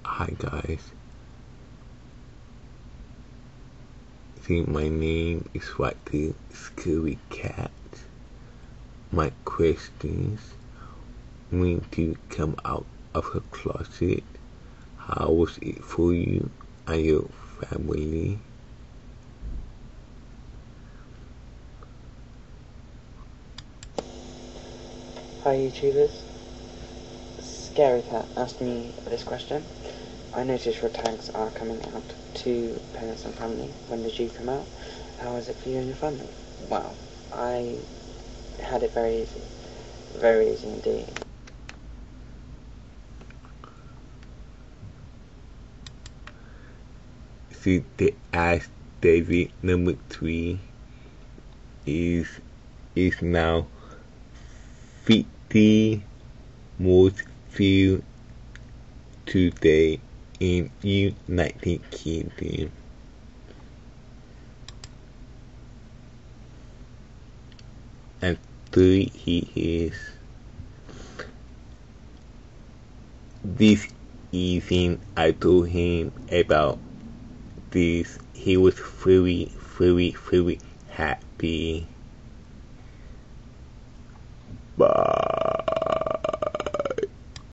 Hi guys. See, my name is Whitey Scary Cat. My questions: when did you come out of the closet? How was it for you and your family? Hi YouTubers. Scary Cat asked me this question. I noticed your tags are coming out to parents and family. When did you come out? How was it for you and your family? Well, I had it very easy. Very easy indeed. See, they asked Davey number 3 is now 50 most viewed today in United Kingdom. And 3 he is. This evening I told him about this. He was very, very, very happy. Bye.